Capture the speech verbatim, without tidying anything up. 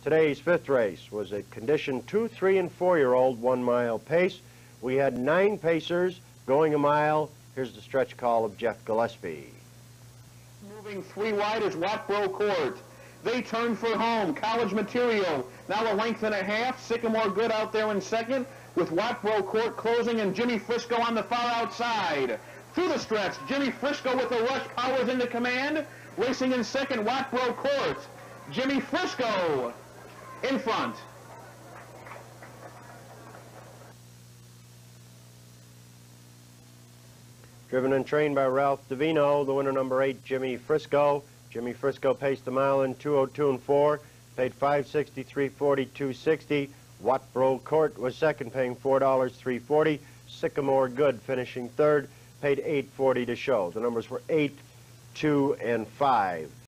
Today's fifth race was a condition two, three, and four-year-old one-mile pace. We had nine pacers going a mile. Here's the stretch call of Jeff Gillespie. Moving three wide is Watbro Court. They turn for home. College Material, now a length and a half. Sycamore Good out there in second, with Watbro Court closing and Jimmy Frisco on the far outside. Through the stretch, Jimmy Frisco with the rush powers into command. Racing in second, Watbro Court. Jimmy Frisco in front. Driven and trained by Ralph Davino, the winner number eight, Jimmy Frisco. Jimmy Frisco paced the mile in two oh two and four, paid five sixty-three forty-two sixty. Watbro Court was second, paying four dollars three forty. Sycamore Good finishing third, paid eight forty to show. The numbers were eight, two, and five.